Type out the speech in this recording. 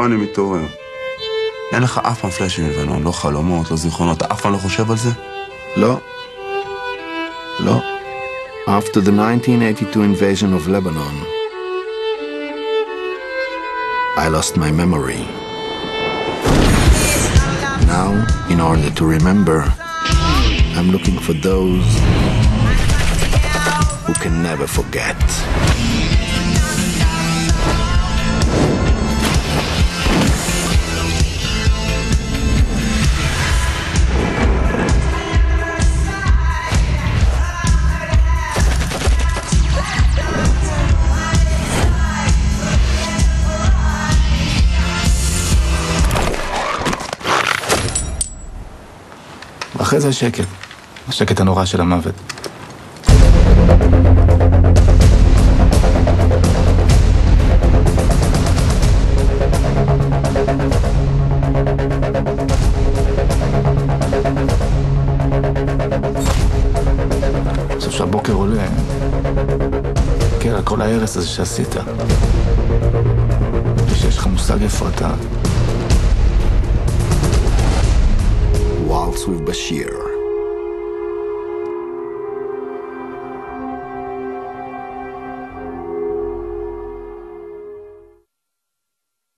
פה אני מתעורר. אין לך אף פעם פלאשים מלבנון, לא חלומות, לא זיכרונות, אתה אף פעם לא חושב על זה? לא. לא. After the 1982 invasion of Lebanon, I lost my memory. Now, in order to remember, I'm looking for those who can never forget. אחרי זה שקט, השקט הנורא של המוות. עכשיו שהבוקר עולה, כן, על כל ההרס הזה שעשית, ושיש לך מושג איפה אתה. Waltz with Bashir.